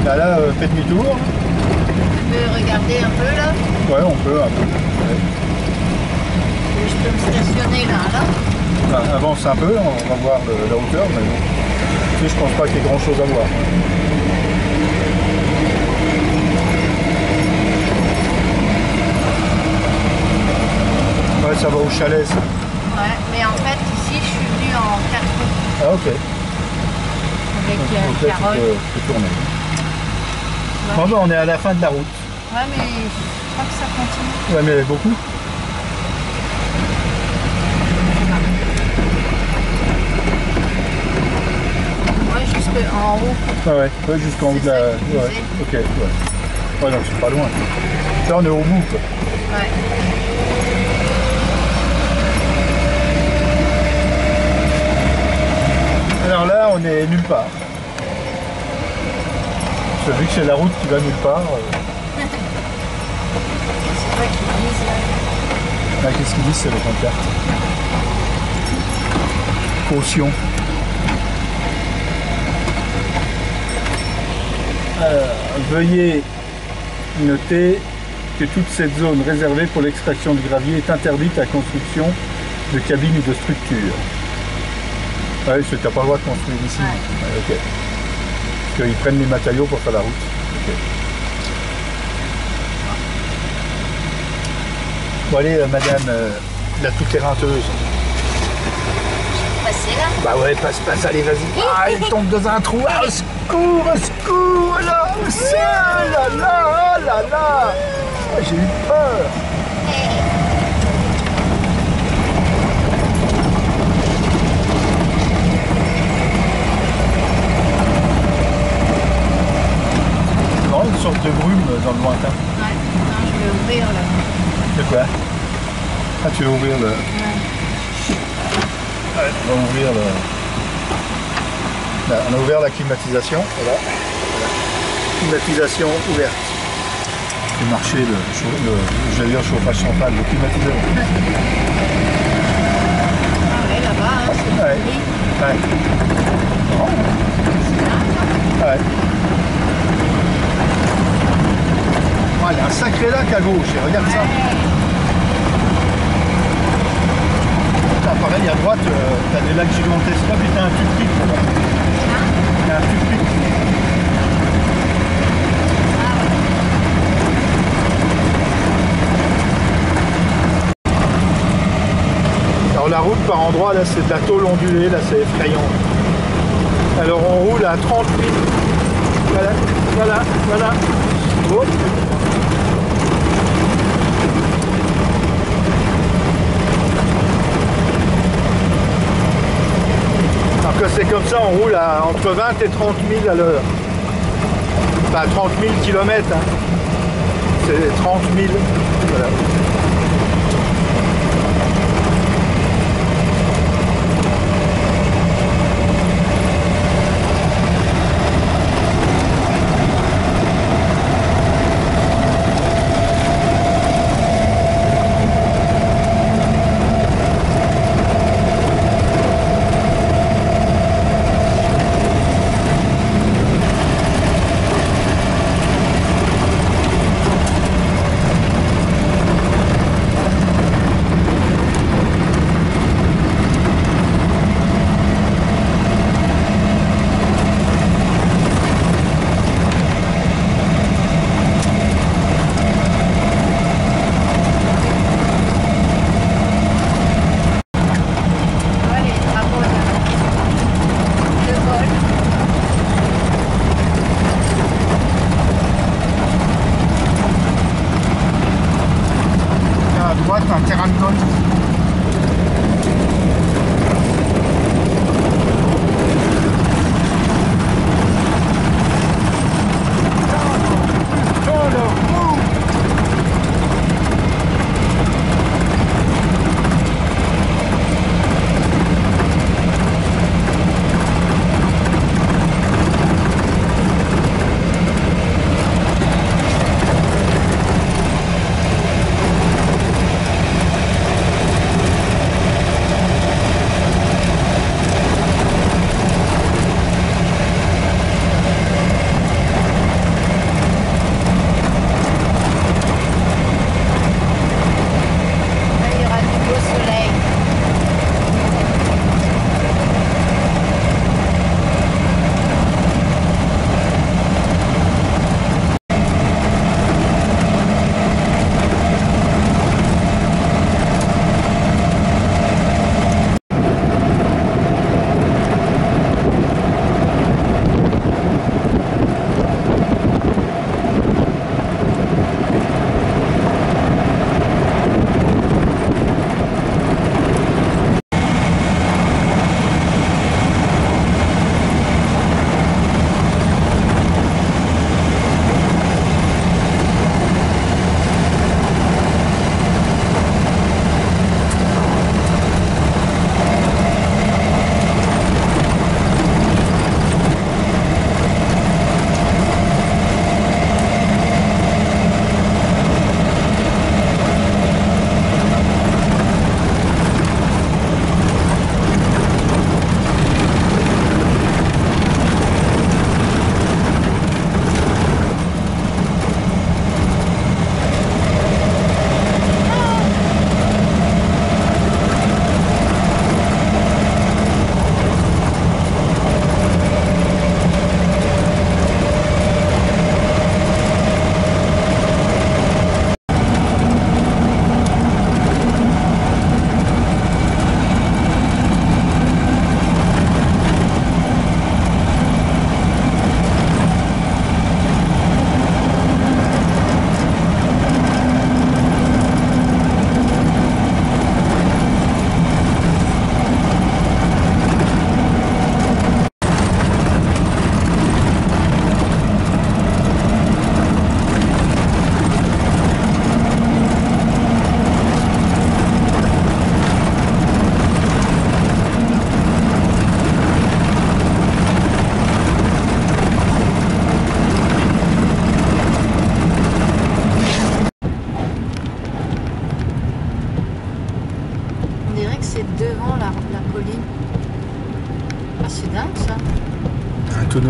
Là, fais demi-tour. Tu veux regarder un peu là? Ouais, on peut un peu. Ouais. Je peux me stationner là, Enfin, avance un peu, on va voir la hauteur, mais bon. Tu sais, je pense pas qu'il y ait grand chose à voir. Ouais, ça va au chalet, ça. Ouais, mais en fait, ici, je suis venue en 4 roues Ah, ok. avec Donc là, Carole. tu peux tourner. Ouais. Bon, ben, on est à la fin de la route. Ouais, mais je crois que ça continue. Ouais, mais beaucoup. Ouais, jusqu'en haut. Ah ouais, ouais jusqu'en haut de la... C'est ça qu'il Ouais, disait. ok, ouais. Ouais, donc c'est pas loin. Là, on est au bout, quoi. Ouais. Alors là, on est nulle part. Parce que vu que c'est la route qui va nulle part... C'est toi qui dis là. Là, qu'est-ce qu'ils disent, c'est le pancarte. Caution. Veuillez noter que toute cette zone réservée pour l'extraction de gravier est interdite à la construction de cabines ou de structures. Ah oui, tu n'as pas le droit de construire ici. Ouais. Ouais, ok. Parce qu'ils prennent les matériaux pour faire la route. Ok. Bon allez, madame la tout-terrainteuse. Passer là. Bah ouais, passe, allez, vas-y. Ah, il tombe dans un trou. Ah, au secours, là, là. Ah, j'ai eu peur. Non, une sorte de brume dans le lointain. Ouais, non, je vais ouvrir là. De quoi? Ah, tu veux ouvrir le... Ouais. Ouais, on va ouvrir le... Là, on a ouvert la climatisation. Voilà. Climatisation ouverte. Le marché, j'allais dire chauffage central, le climatiseur. Ah ouais, là-bas, hein, c'est Ouais. joli. Ouais. Oh. C'est là, ça. Ouais. Oh, il y a un sacré lac à gauche, et regarde ça. Ah, pareil, à droite, t'as des lacs gigantesques, là, puis t'as un tube-pic là-bas. Il y a un tube-pic. Alors la route par endroits, là, c'est de la tôle ondulée, là, c'est effrayant. Alors on roule à 30 000. Voilà. Oh. Alors que c'est comme ça, on roule à entre 20 et 30 000 à l'heure. Enfin 30 000 km. Hein. C'est 30 000. Voilà. Un terrain de golf.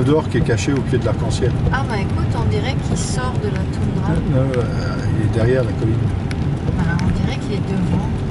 d'Or qui est caché au pied de l'arc-en-ciel. Ah bah écoute, on dirait qu'il sort de la toundra. Il est derrière la colline. Voilà, on dirait qu'il est devant.